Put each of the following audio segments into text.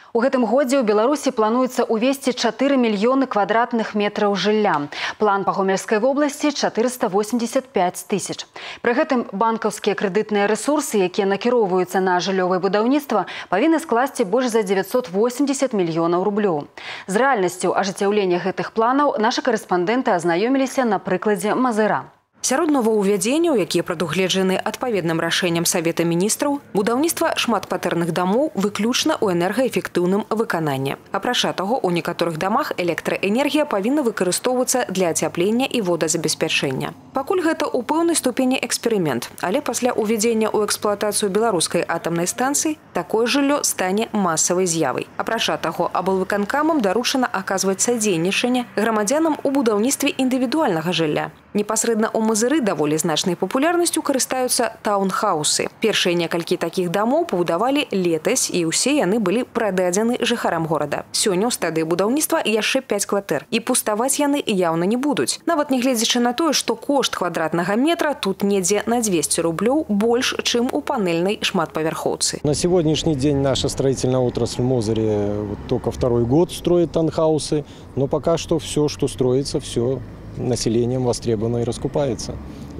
У гэтым годзе ў Беларусі плануецца ўвесці 4 мільёны квадратных метраў жылля. План па Гомельскай вобласці 485 тысяч. Пры гэтым банкаўскія крэдытныя рэсурсы, якія накіроўваюцца на жыллёвае будаўніцтва, павінны скласці больш за 980 мільёнаў рублёў. З рэальнасцю ажыццяўлення гэтых планаў нашы карэспандэнты азнаёміліся на прыкладзе Мазыра. Сярод новаўвядзенняў, якія прадугледжаны адпаведным рашэннем Савета міністраў, будаўніцтва шматкватэрных дамоў выключна ў энергаэфектыўным выкананні. Апрача таго, у некаторых дамах электраэнергія павінна выкарыстоўвацца для ацяплення і водазабеспячэння. Пакуль гэта ў пэўнай ступені эксперымент, але пасля ўвядзення ў эксплуатацыю беларускай атамнай станцыі такое жыллё стане масавай з'явай. Апрача таго, аблвыканкамам даручана аказваць садзейнічанне грамадзянам у будаўніцтве індывідуальнага жылля. Непасрэдна ў Мазыры даволі значнай папулярнасцю карыстаюцца таунхаусы. Першыя некалькі такіх дамоў пабудавалі летась, і ўсе яны былі прададзены жыхарам горада. Сёння ў стадыі будаўніцтва яшчэ 5 кватэр, і пуставаць яны яўна не будуць. Нават нягледзячы на тое, што кошт квадратнага метра тут недзе на 200 рублёў больш, чым у панельнай шматпавярхоўцы. На сегодняшний день наша строительная отрасль в Мозыре только второй год строит таунхаусы, но пока что все, что строится, все населением востребовано и раскупается.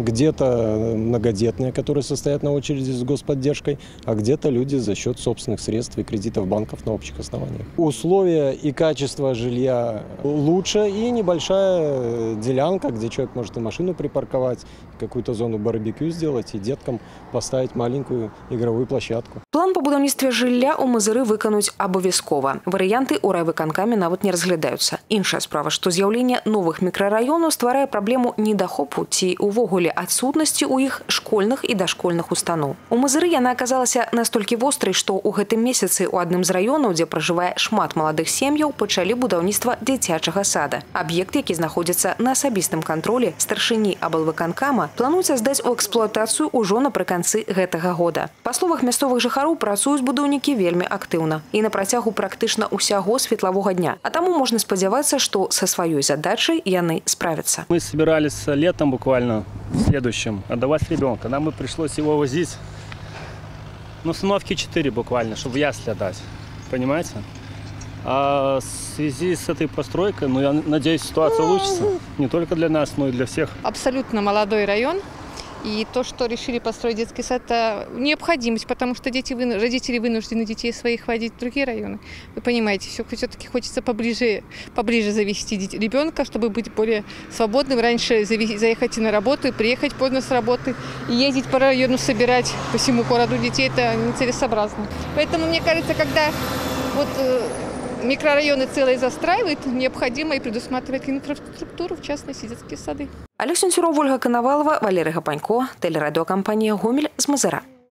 Где-то многодетные, которые состоят на очереди с господдержкой, а где-то люди за счет собственных средств и кредитов банков на общих основаниях. Условия и качество жилья лучше, и небольшая делянка, где человек может и машину припарковать, какую-то зону барбекю сделать, и деткам поставить маленькую игровую площадку. План по будаўніцтве жылля ў Мазыры выкануць абавязкова. Варыянты ў райвыканкаме нават не разглядаюцца. Іншая справа, што з'яўленне новых мікрараёнаў стварае праблему недахопу ці увогуле адсутнасці ў іх школьных і дашкольных устаноў. У Мазыры яна аказалася настолькі вострай, што ў гэтым месяцы ў адным з раёнаў, дзе пражывае шмат маладых сем'яў, пачалі будаўніцтва дзіцячага сада. Аб'ект, які знаходзіцца на асабістым кантролі старшыні аблвыканкама, плануецца здаць у эксплуатацыю ўжо напрыканцы гэтага года. Па словах мясцовых жыхароў, працуюць будаўнікі вельмі актыўна і на працягу практычна ўсяго светлавога дня. А таму можна спадзявацца, што са сваёй задачай яны справяцца. Мы собирались летом буквально в следующем отдавать ребенка. Нам бы пришлось его возить, ну, установки 4 буквально, чтобы в ясли отдать. Понимаете? А в связи с этой постройкой, ну, я надеюсь, ситуация улучшится. Не только для нас, но и для всех. Абсолютно молодой район. И то, что решили построить детский сад, это необходимость, потому что родители вынуждены детей своих водить в другие районы. Вы понимаете, все-таки хочется поближе завести ребенка, чтобы быть более свободным. Раньше заехать на работу и приехать поздно с работы, и ездить по району, собирать по всему городу детей, это нецелесообразно. Поэтому, мне кажется, когда вот микрорайоны целые застраивают, необходимо и предусматривать инфраструктуру, в частности, детские сады. Олег Сенцюров, Ольга Коновалова, Валерий Гапанько, телерадиокомпания «Гомель» з Мазыра.